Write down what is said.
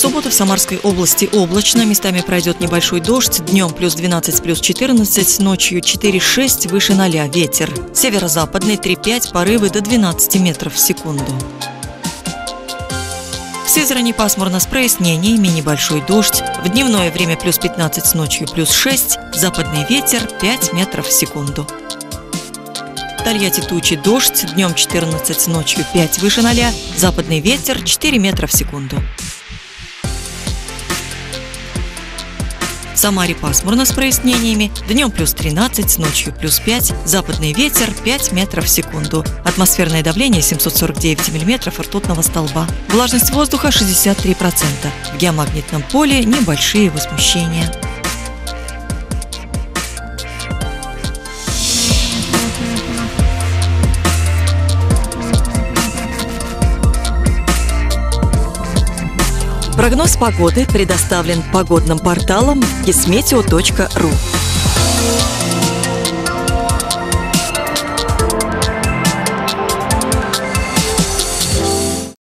субботу в Самарской области облачно, местами пройдет небольшой дождь, днем плюс 12, плюс 14, ночью 4-6, выше 0, ветер. Северо-западный 3-5, порывы до 12 метров в секунду. В Сызрани пасмурно с прояснениями, небольшой дождь, в дневное время плюс 15, ночью плюс 6, западный ветер 5 метров в секунду. В Тольятти тучи, дождь, днем 14, ночью 5, выше 0, западный ветер 4 метра в секунду. В Самаре пасмурно с прояснениями, днем плюс 13, ночью плюс 5, западный ветер 5 метров в секунду. Атмосферное давление 749 миллиметров ртутного столба. Влажность воздуха 63%. В геомагнитном поле небольшие возмущения. Прогноз погоды предоставлен погодным порталом kismeteo.ru.